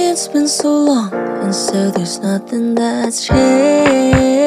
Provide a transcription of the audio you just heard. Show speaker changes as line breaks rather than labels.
it's been so long, and so there's nothing that's changed.